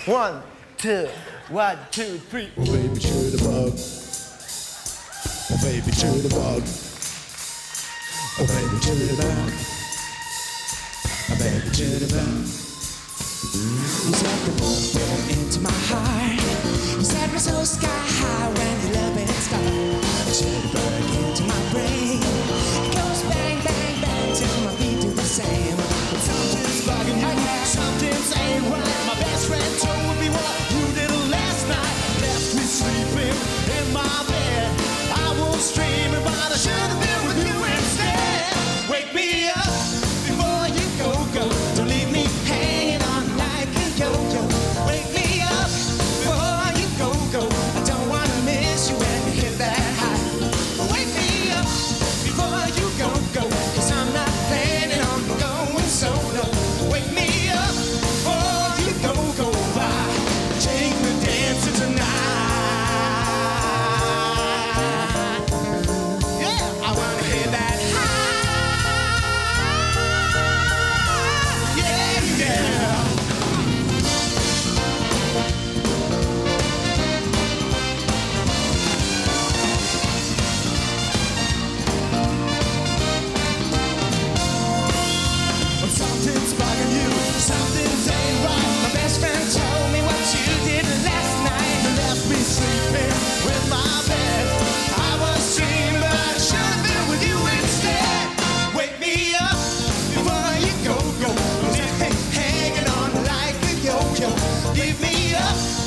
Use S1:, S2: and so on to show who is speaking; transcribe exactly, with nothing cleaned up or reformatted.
S1: One, two, one, two, three.
S2: Oh baby, chew the bug. Oh baby, chew the bug. Oh baby, chew the bug. Oh baby, chew the bug.
S3: You set the bullet into my heart. You set me so sky high when you love it start. You set the bug into my brain. It goes bang, bang, bang till my feet do the same.
S4: But something's bugging you, something's ain't right. My best friend told me what you did last night. Left me sleeping in my bed. I was dreaming, but I should have been with you instead. Wake me up before you go, go. Don't leave me hanging on like a yo-yo. Wake me up before you go, go. I don't wanna miss you when you hit that high. Wake me up before you go, go. Cause I'm not planning on going solo. Wake me up before you go, go by. Take me dancing tonight. Yeah, I wanna hit that high. Yeah, yeah. But something's bugging you, something's ain't right. My best friend told me what you did last night. You left me sleeping with my bed. I was dreaming, but I should have been with you instead. Wake me up before you go, go. Hanging on like a yo-yo. Leave me up